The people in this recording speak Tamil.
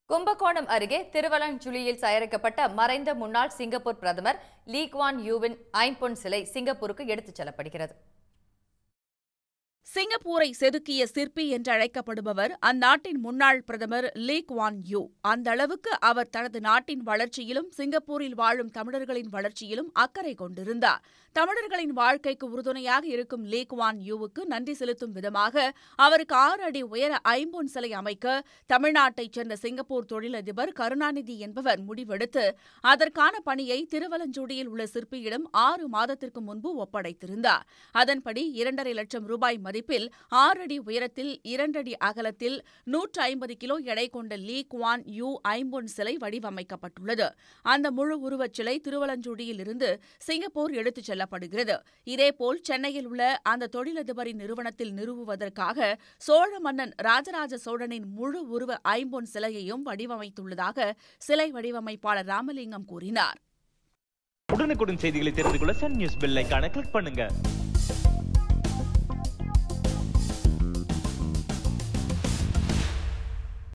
கும்பகோணம் அருகே திருவலஞ்சுழியில் தயாரிக்கப்பட்ட மறைந்த முன்னாள் சிங்கப்பூர் பிரதமர் லீ குவான் யூவின் ஐம்பொன் சிலை சிங்கப்பூருக்கு எடுத்துச் செல்லப்படுகிறது. சிங்கப்பூரை செதுக்கிய சிற்பி என்றழைக்கப்படுபவர் அந்நாட்டின் முன்னாள் பிரதமர் லீ குவான் யூ. அந்த அளவுக்கு அவர் தனது நாட்டின் வளர்ச்சியிலும் சிங்கப்பூரில் வாழும் தமிழர்களின் வளர்ச்சியிலும் அக்கறை கொண்டிருந்தார். தமிழர்களின் வாழ்க்கைக்கு உறுதுணையாக இருக்கும் லீ குவான் யூவுக்கு நன்றி செலுத்தும் விதமாக அவருக்கு 6 அடி உயர ஐம்பொன் சிலை அமைக்க தமிழ்நாட்டைச் சேர்ந்த சிங்கப்பூர் தொழிலதிபர் கருணாநிதி என்பவர் முடிவெடுத்து அதற்கான பணியை திருவலஞ்சுழியில் உள்ள சிற்பியிடம் 6 மாதத்திற்கு முன்பு ஒப்படைத்திருந்தார். அதன்படி 2.5 லட்சம் ரூபாய் மதிப்பில் 6 அடி உயரத்தில் 2 அடி அகலத்தில் 150 கிலோ எடை கொண்ட லீ குவான் யூ ஐம்பொன் சிலை வடிவமைக்கப்பட்டுள்ளது. அந்த முழு உருவச் சிலை திருவலஞ்சுழியில் இருந்து சிங்கப்பூர் எடுத்துச் செல்லப்படுகிறது. இதேபோல் சென்னையில் உள்ள அந்த தொழிலதிபரின் நிறுவனத்தில் நிறுவுவதற்காக சோழ மன்னன் ராஜராஜ சோழனின் முழு உருவ ஐம்பொன் சிலையையும் வடிவமைத்துள்ளதாக சிலை வடிவமைப்பாளர் ராமலிங்கம் கூறினார். உடனுக்குடன் செய்திகளை தெரிந்து கொள்ள சன் நியூஸ் பெல் ஐகானை கிளிக் பண்ணுங்க.